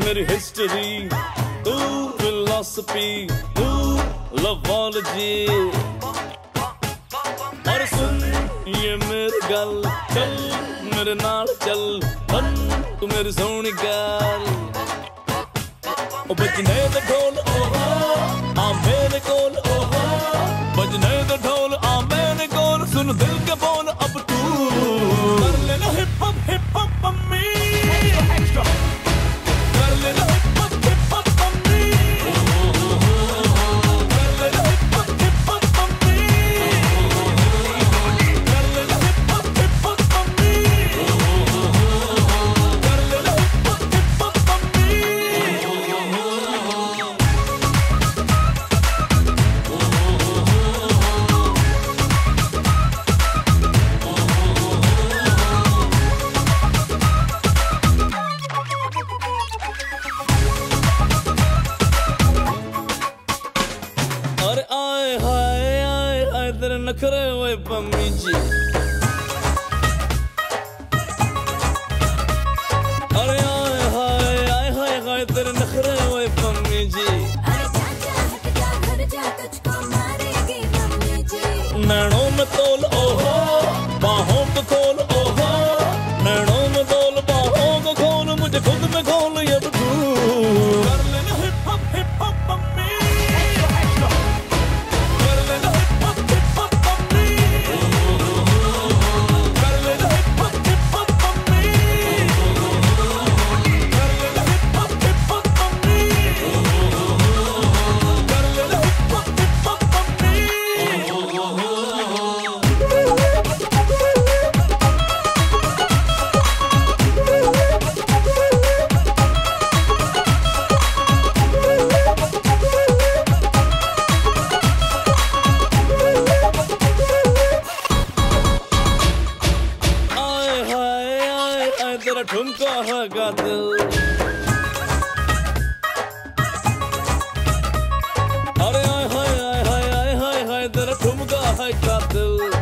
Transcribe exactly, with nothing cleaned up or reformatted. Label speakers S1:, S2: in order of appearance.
S1: मेरी हिस्ट्री, तू फिलॉसफी, तू लवॉलजी। और सुन ये मेरी गल, चल मेरे नाल चल, बन तू मेरी सोहनी गल। ओ बजने दे ढोल ओहो आ मेरे कोल, ओहो बजने दे ढोल आ मेरे कोल। सुन दिल के बोल अब तू कर लेना hip hop hip hop mummy, कर लेना hip hop hip hop mummy, कर लेना hip hop hip hop mummy, कर लेना hip hop hip hop mummy, कर लेना hip hop hip hop mummy. अरे आए हाय आए हाय तेरे नखरे हुए पम्मी जी। अरे आए हाय आए हाय हाय तेरे नखरे हुए पम्मी जी।
S2: अरे चाचा हट जा घर जा तुझको मारेगी मम्मी जी।
S1: नैनों में तोल ओहो बाहों को खोल, ओहो नैनों में तोल बाहों को खोल, मुझे खुद में खोल ये तू। कर लेना hip hop hip hop mummy, कर लेना hip hop hip hop mummy, कर लेना hip hop hip hop mummy, कर लेना hip hop hip hop mummy, कर लेना hip hop hip hop mummy. आए हाय आए हाय तेरा ठुमका है कातिल। अरे आए हाय आए हाय आए हाय हाय तेरा ठुमका है कातिल।